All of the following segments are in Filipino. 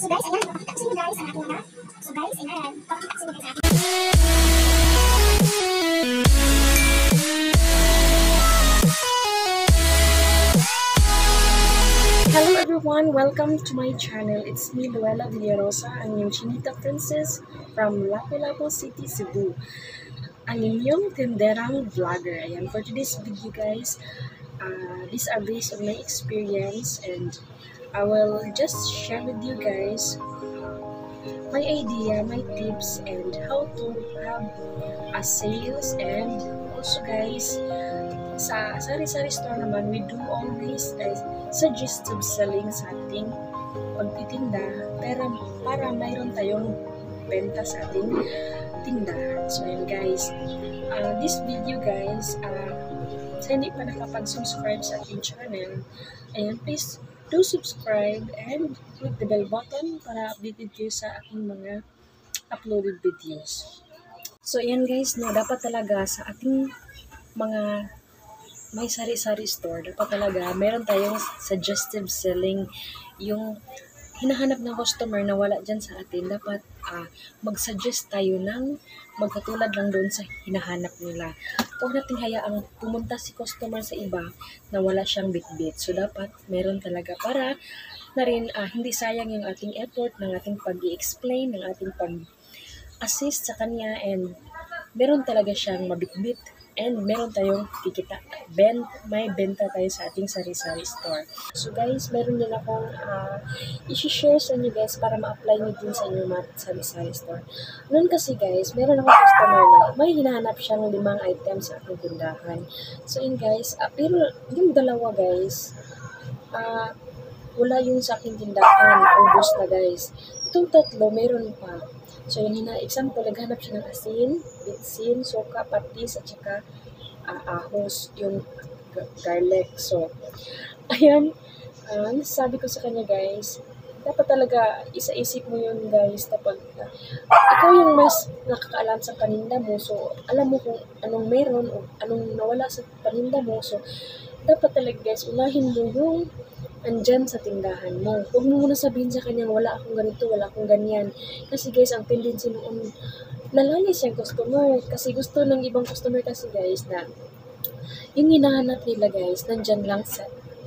So guys, ayan, pakita ko sa inyo guys ang ating mga. So guys, ayan, pakita ko sa inyo guys ang ating. Hello everyone, welcome to my channel. It's me, Luella Villarosa, ang inyong Chinita Princess from Lapu-Lapu City, Cebu. Ang inyong tinderang vlogger. Ayan, for today's video guys, these are based on my experience and I will just share with you guys my idea, my tips, and how to have a sales. And also guys, sa sari-sari store naman, we do always suggestive selling sa ating pagtitinda para mayroon tayong benta sa ating tindahan. So yun guys, this video guys, sa hindi pa nakapag-subscribe sa aking channel, ayan, please do subscribe and click the bell button para updated kayo sa aking mga uploaded videos. So ayan guys, no, dapat talaga sa ating mga may sari-sari store, dapat talaga meron tayong suggestive selling. Yung hinahanap ng customer na wala dyan sa atin, dapat mag-suggest tayo ng magkatulad lang doon sa hinahanap nila. Huwag nating hayaang pumunta si customer sa iba na wala siyang bitbit. So dapat meron talaga para na rin hindi sayang yung ating effort ng ating pag-i-explain, ng ating pag-assist sa kanya, and meron talaga siyang mabitbit. And meron tayong kikita, may benta tayo sa ating sari-sari store. So guys, meron din akong i-share sa inyo guys para ma-apply nyo din sa inyong mga sari-sari store. Noon kasi guys, meron akong customer na may hinahanap siyang 5 items sa ating tindahan. So yun guys, pero yung dalawa guys, wala yung sa aking tindahan, ubos na guys. Itong tatlo, meron pa. So yun na, example, naghanap siya ng asin, bitsin, suka, patis, at saka ahos, yung garlic. So, ayan, sabi ko sa kanya guys, dapat talaga isa-isip mo yun guys, dapat ikaw yung mas nakakaalam sa paninda mo, so alam mo kung anong meron o anong nawala sa paninda mo. So dapat talaga guys, unahin mo yung andyan sa tindahan mo. Huwag mo muna sabihin sa kanya, wala akong ganito, wala akong ganyan. Kasi guys, ang tendency noon, lalayas yung customer. Kasi gusto ng ibang customer kasi guys na yung hinahanap nila guys, nandyan lang sa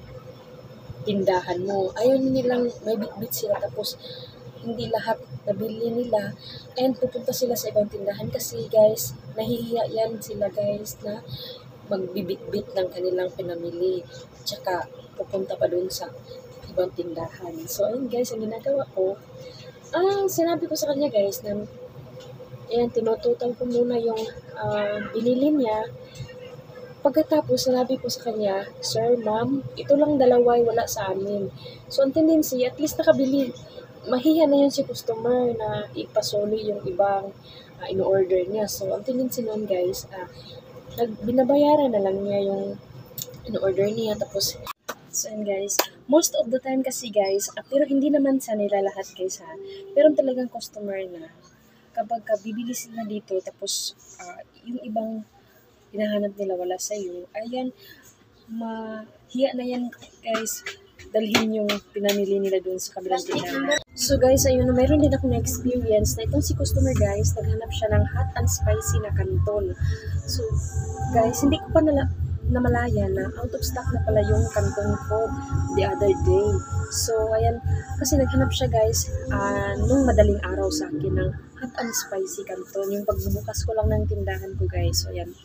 tindahan mo. Ayaw nilang may bit-bit sila tapos hindi lahat nabili nila and pupunta sila sa ibang tindahan kasi guys, nahihiya yan sila guys na magbibit-bit ng kanilang pinamili. Tsaka pupunta pa dun sa ibang tindahan. So, ayun guys, ang ginagawa ko, sinabi ko sa kanya guys na, ayan, tinututal ko muna yung binili niya. Pagkatapos, sinabi ko sa kanya, Sir, ma'am, ito lang dalaway, wala sa amin. So, ang tendency, at least nakabili, mahiya na yun si customer na ipasoli yung ibang in-order niya. So, ang tendency nun guys, binabayaran na lang niya yung in-order niya. Tapos, so yun guys, most of the time kasi guys, pero hindi naman sa nila lahat guys pero talagang customer na kapag bibili sila dito tapos yung ibang hinahanap nila wala sa iyo, ayan, mahiya na yan guys, dalhin yung pinamili nila dun sa kabilang tindahan. So guys, ayun, mayroon din ako na-experience na itong si customer guys, naghanap siya ng hot and spicy na canton. So guys, hindi ko pa namalaya na out of stock na pala yung canton ko the other day. So ayan, kasi naghanap siya guys nung madaling araw sa akin ng hot and spicy canton, yung pagbubukas ko lang ng tindahan ko guys. So ayan,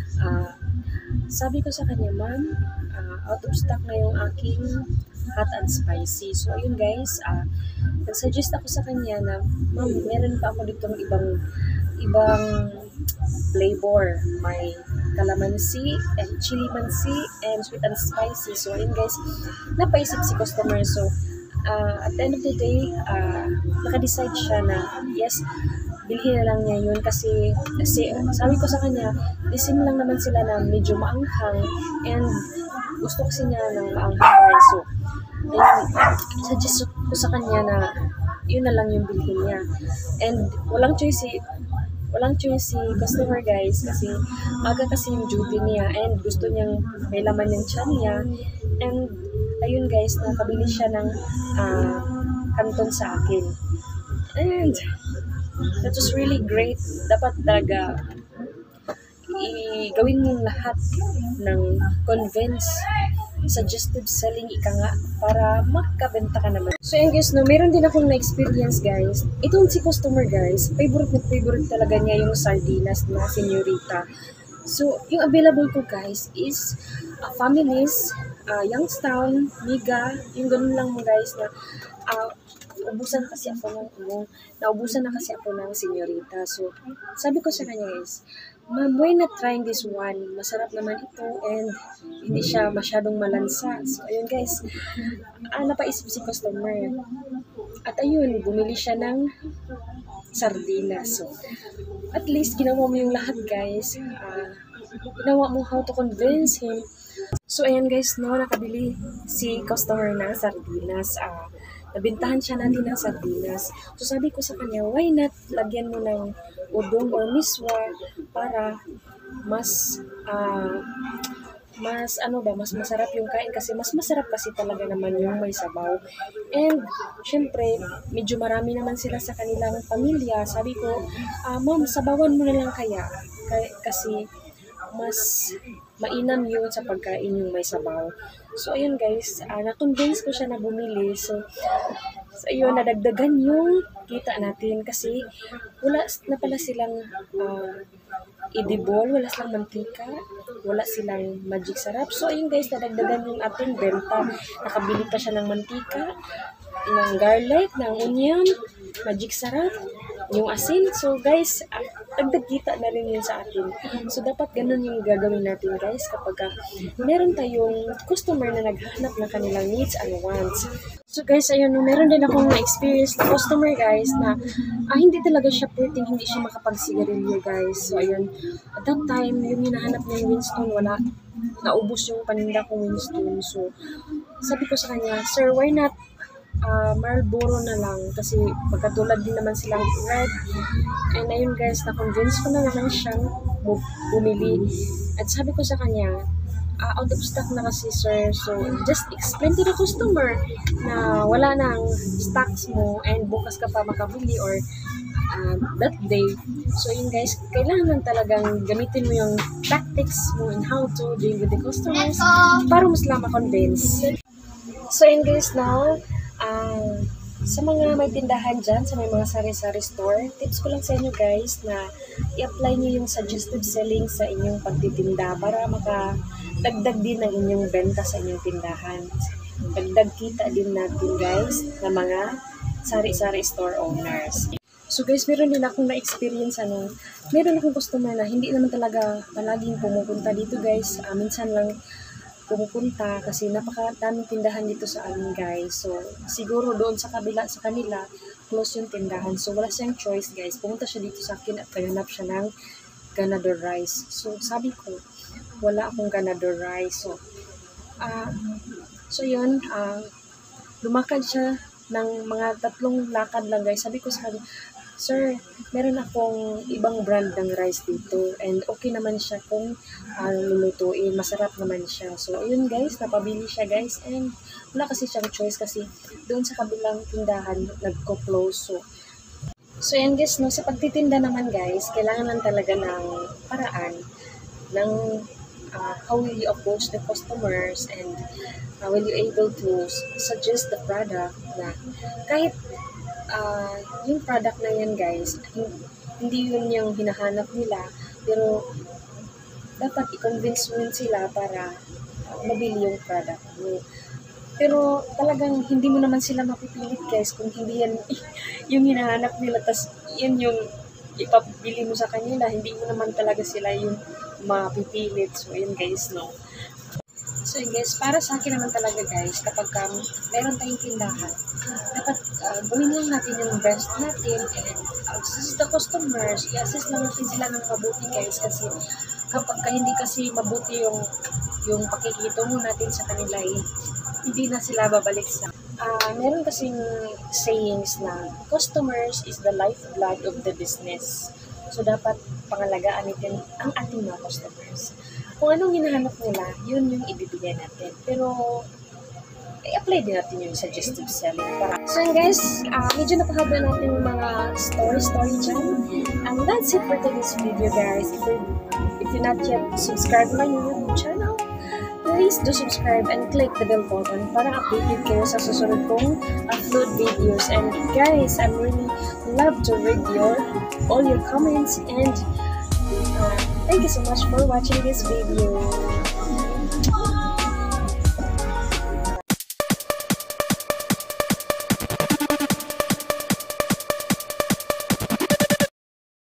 sabi ko sa kanya, ma'am, out of stock na yung aking hot and spicy. So ayun guys, nag-suggest ako sa kanya na, ma'am, meron pa ako ditong ibang flavor. May calamansi and chili mansi and sweet and spicy. So ayun guys, napaisip si customer. So at the end of the day, naka-decide siya na yes, bilhin na lang niya yun kasi sabi ko sa kanya, disim lang naman sila na medyo maanghang and gusto kasi niya ng maanghang. So ayun, suggest ko sa kanya na yun na lang yung bilhin niya. And walang choice si customer guys kasi aga kasi yung duty niya and gusto niyang may laman yung tiyan niya. And ayun guys, nakabili siya ng kanton sa akin. And that was really great. Dapat talaga gawin mong lahat ng convince suggestive selling ika nga para makabenta ka naman. So yun guys, no, meron din akong na-experience guys. Itong si customer guys, favorite talaga niya yung sardinas na senyorita. So yung available ko guys is families, Youngstown, Miga, yung ganun lang mo guys na naubusan na kasi ako ng senyorita. So sabi ko sa kanya guys, ma'am, why not trying this one? Masarap naman ito and hindi siya masyadong malansa. So, ayun guys, napaisip si customer. At ayun, bumili siya ng sardinas. So, at least ginawa mo yung lahat guys. Ginawa mo how to convince him. So, ayan guys, no, nakabili si customer ng sardinas. Nabintahan siya natin ng sardinas. So, sabi ko sa kanya, why not lagyan mo ng udong or miswa para mas masarap yung kain kasi mas masarap kasi talaga naman yung may sabaw. And syempre, medyo marami naman sila sa kanilang pamilya. Sabi ko, ma'am, sabawan mo na lang kaya kasi mas mainam yun sa pagkain yung may sabaw. So ayun guys, na-convince ko siya na bumili. So ayun, nadagdagan yung kita natin kasi wala na pala silang idibol, wala silang mantika, wala silang magic sarap. So ayun guys, nadagdagan yung ating benta. Nakabili pa siya ng mantika, ng garlic, ng onion, magic sarap, yung asin. So guys, dagdag kita na rin yun sa atin. So dapat ganun yung gagawin natin guys kapag meron tayong customer na naghahanap ng kanilang needs and wants. So guys, ayun, meron din akong na-experience na customer guys na hindi talaga siya pwedeng hindi siya makapagsigarilyo guys. So ayun, at that time, yung hinahanap niya yung Winston, wala. Naubos yung paninda kong Winston. So sabi ko sa kanya, sir, why not Marlboro na lang kasi magkatulad din naman silang red. And ayun guys, na-convince ko na naman siyang bumili. At sabi ko sa kanya, out of stock na kasi sir, so just explain to the customer na wala nang stocks mo and bukas ka pa makabili or that day. So yun guys, kailangan talagang gamitin mo yung tactics mo and how to deal with the customers para mas lang ma-convince. So yun guys, now sa mga may tindahan dyan, sa may mga sari-sari store, tips ko lang sa inyo guys na i-apply nyo yung suggestive selling sa inyong pagtitinda para makadagdag din ng inyong benta sa inyong tindahan. Dagdag kita din natin guys na mga sari-sari store owners. So guys, meron din akong na-experience meron akong customer na hindi naman talaga palaging pumupunta dito guys. Minsan lang pumupunta kasi napakadaming tindahan dito sa amin guys. So siguro doon sa kabila sa kanila close yung tindahan. So wala siyang choice guys. Pumunta siya dito sa akin at naghanap siya ng ganador rice. So sabi ko, wala akong ganador rice. So yun, lumakad siya ng mga 3 lakad lang guys. Sabi ko sa kanya, sir, meron akong ibang brand ng rice dito and okay naman siya kung lulutuin, masarap naman siya. So ayun guys, napabili siya guys and wala kasi siyang choice kasi doon sa kabilang tindahan nagko-close. So yan guys, no, sa pagtitinda naman guys, kailangan lang talaga ng paraan ng how will you approach the customers and will you able to suggest the product na kahit yung product na yan guys, hindi yun yung hinahanap nila, pero dapat i-convince mo sila para mabili yung product mo. Pero talagang hindi mo naman sila mapipilit guys kung hindi yan yung hinahanap nila, tas yan yung ipapili mo sa kanila, hindi mo naman talaga sila yung mapipilit. So yun guys, no. So guys, para sa akin naman talaga guys, kapag meron tayong tindahan, dapat gawin lang natin yung best natin and assist the customers, i-assist lang natin sila ng mabuti guys kasi kapag hindi kasi mabuti yung pakikitungo natin sa kanila, hindi na sila babalik sa meron kasing sayings na customers is the lifeblood of the business. So dapat pangalagaan natin ang ating mga customers. Kung anong hinahanap nila, yun yung ibibigay natin. Pero i-apply din natin yung suggestive selling. So yun guys, medyo napahaba natin yung mga story dyan. And that's it for today's video guys. If you're not yet subscribed to my YouTube channel, please do subscribe and click the bell button para updated kayo sa susunod kong upload videos. And guys, I really love to read all your comments, and thank you so much for watching this video.